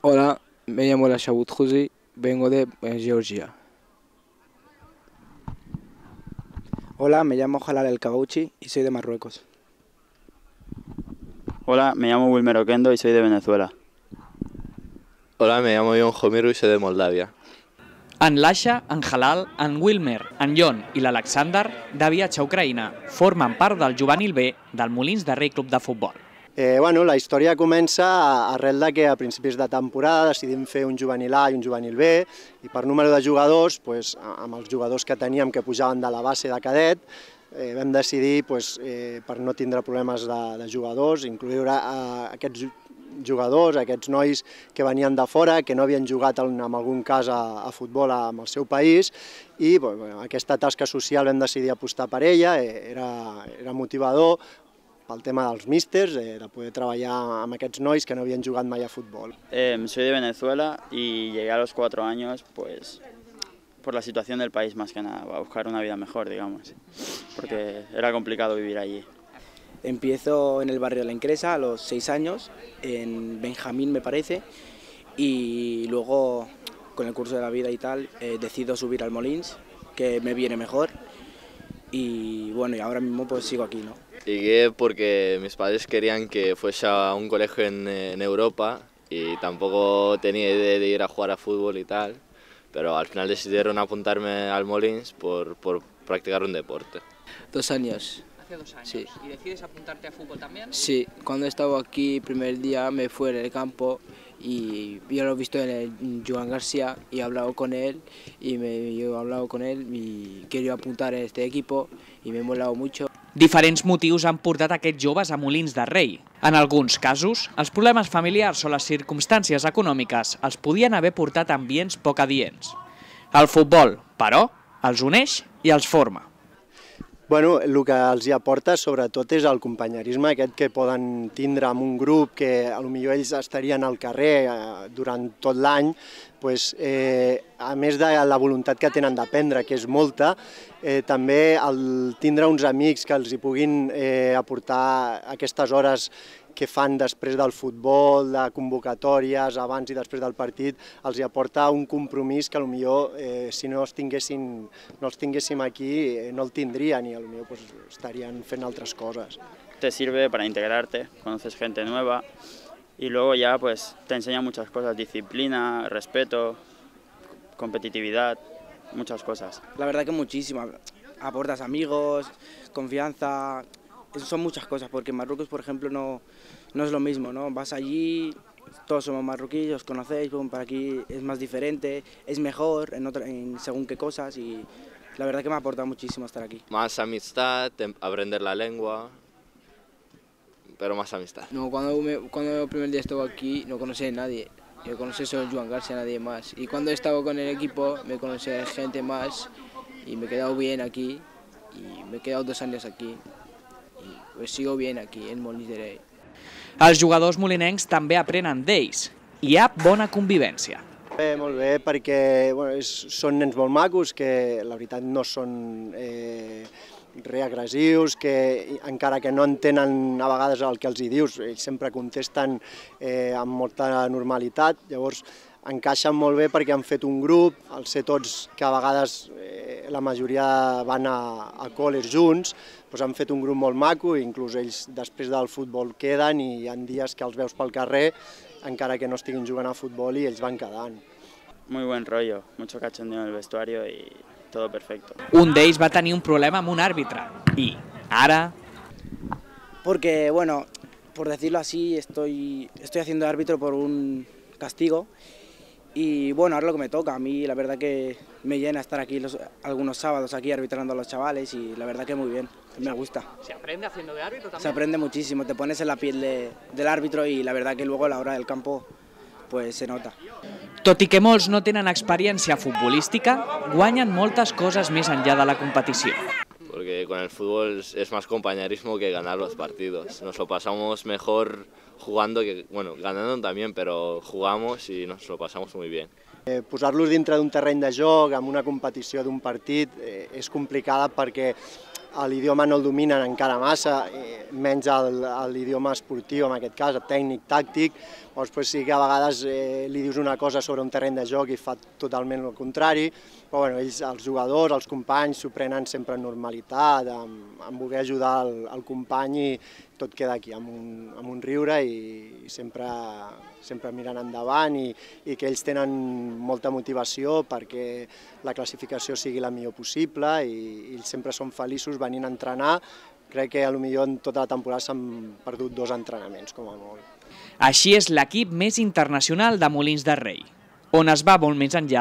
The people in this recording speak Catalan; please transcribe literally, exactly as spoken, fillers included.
Hola, me llamo Lashabut Huzi, vengo de eh, Georgia. Hola, me llamo Jalal El Kabouchi y soy de Marruecos. Hola, me llamo Wilmer Oquendo y soy de Venezuela. Hola, me llamo Jon Jomiru y soy de Moldavia. En Lasha, en Halal, en Wilmer, en Jon i l'Alexander, de viatge a Ucraïna, formen part del juvenil B del Molins de Rei Club de Futbol. Eh, bueno, la història comença arrel de que a principis de temporada decidim fer un juvenil A i un juvenil B i per número de jugadors, pues, amb els jugadors que teníem que pujaven de la base de cadet, eh, vam decidir, pues, eh, per no tindre problemes de, de jugadors, incloure eh, aquests jugadors, aquests nois que venien de fora, que no havien jugat en algun cas a, a futbol amb el seu país, i bueno, aquesta tasca social vam decidir apostar per ella, eh, era, era motivador, pel tema dels místers, eh, de poder treballar amb aquests nois que no havien jugat mai a futbol. Eh, soy de Venezuela y llegué a los cuatro años pues, por la situación del país más que nada, a buscar una vida mejor, digamos, porque era complicado vivir allí. Empiezo en el barrio de La Incresa a los seis años, en Benjamín me parece, y luego con el curso de la vida y tal eh, decido subir al Molins, que me viene mejor, y bueno, y ahora mismo pues sigo aquí, ¿no? Llegué porque mis padres querían que fuese a un colegio en, en Europa y tampoco tenía idea de ir a jugar a fútbol y tal, pero al final decidieron apuntarme al Molins por, por practicar un deporte. Dos años. Hace dos años. Sí. ¿Y decides apuntarte a fútbol también? Sí, cuando estaba aquí el primer día me fui en el campo y yo lo he visto en el Joan García y he hablado con él y me, yo he hablado con él y quería apuntar en este equipo y me he molado mucho. Diferents motius han portat aquests joves a Molins de Rei. En alguns casos, els problemes familiars o les circumstàncies econòmiques els podien haver portat a ambients poc adients. El futbol, però, els uneix i els forma. Bueno, el que els hi aporta sobretot és el companyerisme aquest que poden tindre amb un grup que potser ells estarien al carrer durant tot l'any, pues, eh, a més de la voluntat que tenen d'aprendre, que és molta, eh, també el tindre uns amics que els hi puguin eh, aportar aquestes hores que fan després del futbol, de convocatòries, abans i després del partit, els hi aporta un compromís que potser eh, si no els tinguessin, no els tinguéssim aquí eh, no el tindrien i potser pues, estarien fent altres coses. Te sirve para integrarte, conoces gente nueva y luego ya pues, te enseña muchas cosas, disciplina, respeto, competitividad, muchas cosas. La verdad que muchísimo, aportas amigos, confianza, son muchas cosas, porque en Marruecos, por ejemplo, no, no es lo mismo, ¿no? Vas allí, todos somos marroquíes, os conocéis, para aquí es más diferente, es mejor en, otra, en según qué cosas y la verdad que me ha aportado muchísimo estar aquí. Más amistad, aprender la lengua, pero más amistad. No, cuando, me, cuando el primer día estaba aquí no conocía a nadie, yo conocí solo a Joan García, nadie más. Y cuando he estado con el equipo me conocí a gente más y me he quedado bien aquí y me he quedado dos años aquí. I pues sigo bien aquí, en Molins de Rei. Els jugadors molinencs també aprenen d'ells. Hi ha bona convivència. Bé, molt bé, perquè bueno, és, són nens molt macos, que la veritat no són eh, reagressius, que encara que no entenen a vegades el que els hi dius, ells sempre contesten eh, amb molta normalitat, llavors encaixen molt bé perquè han fet un grup, al ser tots que a vegades eh, la majoria van a, a col·les junts, doncs han fet un grup molt maco, inclús ells després del futbol queden i hi ha dies que els veus pel carrer, encara que no estiguin jugant a futbol i ells van quedant. Muy buen rollo, mucho cachondeo en el vestuario y todo perfecto. Un d'ells va tenir un problema amb un àrbitre i ara... Porque, bueno, por decirlo así, estoy, estoy haciendo árbitro por un castigo. Y bueno, ahora lo que me toca, a mí la verdad que me llena estar aquí los, algunos sábados aquí arbitrando a los chavales y la verdad que muy bien, me gusta. ¿Se aprende haciendo de árbitro también? Se aprende muchísimo, te pones en la piel de, del árbitro y la verdad que luego a la hora del campo pues se nota. Tot i que molts no tenen experiència futbolística, guanyen moltes coses més enllà de la competició. Porque con el fútbol es más compañerismo que ganar los partidos. Nos lo pasamos mejor jugando que, bueno, ganando también, pero jugamos y nos lo pasamos muy bien. Eh, Posar-los dintre d'un terreny de joc, amb una competició d'un partit, eh, és complicada perquè l'idioma no el dominen encara massa, menys l'idioma esportiu, en aquest cas, el tècnic, tàctic, doncs pues sí que a vegades eh, li dius una cosa sobre un terreny de joc i fa totalment el contrari, però bueno, ells, els jugadors, els companys, s'ho prenen sempre en normalitat, amb, amb voler ajudar el, el company i tot queda aquí, amb un, amb un riure i, i sempre, sempre mirant endavant i, i que ells tenen molta motivació perquè la classificació sigui la millor possible i, i ells sempre són feliços venint a entrenar. Crec que potser en tota la temporada s'han perdut dos entrenaments, com a molt. Així és l'equip més internacional de Molins de Rei, on es va molt més enllà